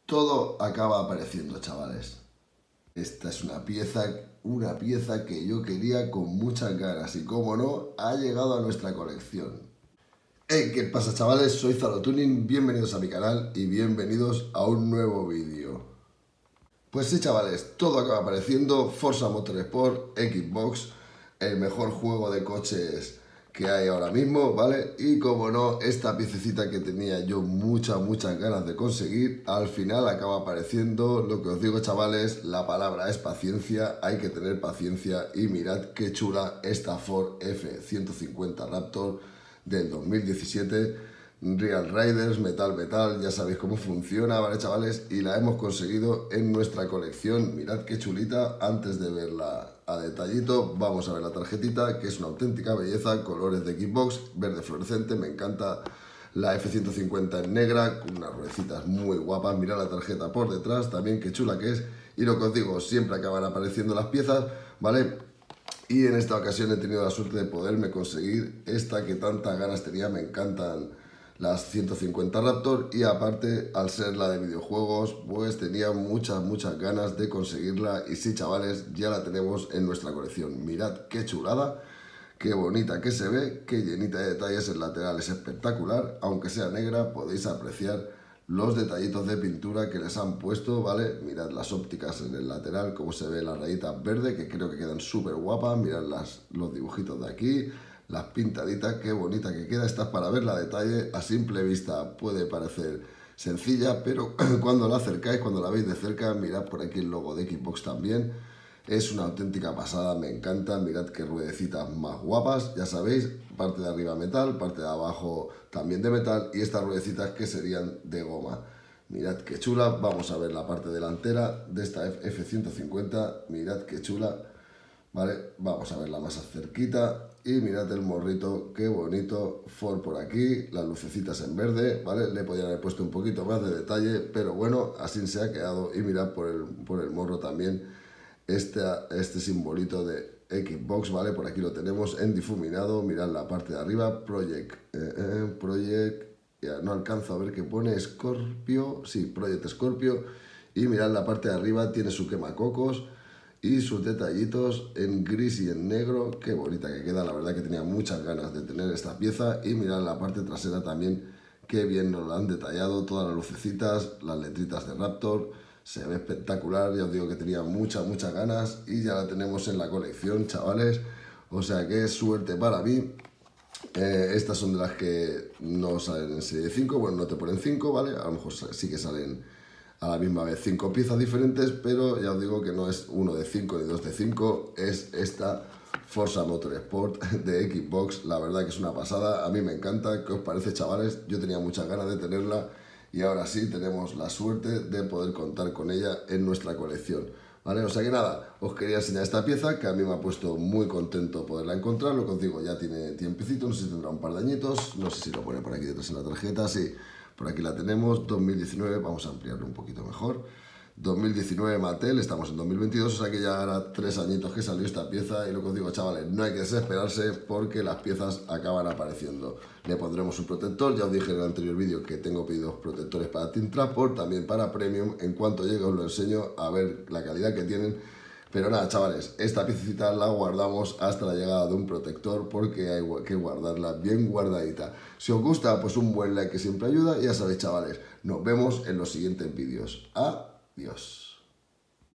Todo acaba apareciendo, chavales. Esta es una pieza que yo quería con muchas ganas y, como no, ha llegado a nuestra colección. Hey, ¿qué pasa, chavales? Soy Zalotuning, bienvenidos a mi canal y bienvenidos a un nuevo vídeo. Pues sí, chavales, todo acaba apareciendo. Forza Motorsport, Xbox, el mejor juego de coches que hay ahora mismo, ¿vale? Y como no, esta piececita que tenía yo muchas ganas de conseguir, al final acaba apareciendo. Lo que os digo, chavales, la palabra es paciencia, hay que tener paciencia. Y mirad qué chula esta Ford F-150 Raptor del 2017. Real Riders, metal, ya sabéis cómo funciona, ¿vale, chavales? Y la hemos conseguido en nuestra colección. Mirad qué chulita. Antes de verla a detallito, vamos a ver la tarjetita, que es una auténtica belleza. Colores de Xbox, verde fluorescente, me encanta. La F-150 en negra, con unas ruedecitas muy guapas. Mirad la tarjeta por detrás, también qué chula que es. Y lo que os digo, siempre acaban apareciendo las piezas, ¿vale? Y en esta ocasión he tenido la suerte de poderme conseguir esta que tantas ganas tenía. Me encantan las 150 Raptor, y aparte, al ser la de videojuegos, pues tenía muchas ganas de conseguirla. Y sí, chavales, ya la tenemos en nuestra colección. Mirad qué chulada, qué bonita que se ve, qué llenita de detalles. El lateral es espectacular, aunque sea negra, podéis apreciar los detallitos de pintura que les han puesto, ¿vale? Mirad las ópticas en el lateral, cómo se ve la rayita verde, que creo que quedan súper guapas. Mirad los dibujitos de aquí, las pintaditas, qué bonita que queda. Esta es para verla a detalle. A simple vista puede parecer sencilla, pero cuando la acercáis, cuando la veis de cerca, mirad por aquí el logo de Xbox también. Es una auténtica pasada, me encanta. Mirad qué ruedecitas más guapas, ya sabéis, parte de arriba metal, parte de abajo también de metal, y estas ruedecitas que serían de goma. Mirad qué chula. Vamos a ver la parte delantera de esta F-150, mirad qué chula, ¿vale? Vamos a verla más cerquita y mirad el morrito, qué bonito. Ford por aquí, las lucecitas en verde, ¿vale? Le podrían haber puesto un poquito más de detalle, pero bueno, así se ha quedado. Y mirad por el morro también este simbolito de Xbox, ¿vale? Por aquí lo tenemos en difuminado. Mirad la parte de arriba, Project, ya no alcanzo a ver qué pone, Scorpio, sí, Project Scorpio. Y mirad la parte de arriba, tiene su quemacocos y sus detallitos en gris y en negro. Qué bonita que queda, la verdad que tenía muchas ganas de tener esta pieza. Y mirad la parte trasera también, qué bien nos la han detallado, todas las lucecitas, las letritas de Raptor. Se ve espectacular, ya os digo que tenía muchas ganas y ya la tenemos en la colección, chavales. O sea que es suerte para mí. Estas son de las que no salen en serie 5, bueno, no te ponen 5, ¿vale? A lo mejor sí que salen a la misma vez 5 piezas diferentes, pero ya os digo que no es 1 de 5 ni 2 de 5, es esta Forza Motorsport de Xbox. La verdad que es una pasada, a mí me encanta. ¿Qué os parece, chavales? Yo tenía muchas ganas de tenerla y ahora sí tenemos la suerte de poder contar con ella en nuestra colección, ¿vale? O sea que nada, os quería enseñar esta pieza que a mí me ha puesto muy contento poderla encontrar. Lo que os digo, ya tiene tiempecito, no sé si tendrá un par de añitos, no sé si lo pone por aquí detrás en la tarjeta, sí, por aquí la tenemos, 2019, vamos a ampliarlo un poquito mejor. 2019 Mattel, estamos en 2022, o sea que ya hará 3 añitos que salió esta pieza. Y lo que os digo, chavales, no hay que desesperarse porque las piezas acaban apareciendo. Le pondremos un protector, ya os dije en el anterior vídeo que tengo pedidos protectores para Team Transport, también para Premium. En cuanto llegue os lo enseño a ver la calidad que tienen. Pero nada, chavales, esta piecita la guardamos hasta la llegada de un protector porque hay que guardarla bien guardadita. Si os gusta, pues un buen like que siempre ayuda. Y ya sabéis, chavales, nos vemos en los siguientes vídeos. Adiós.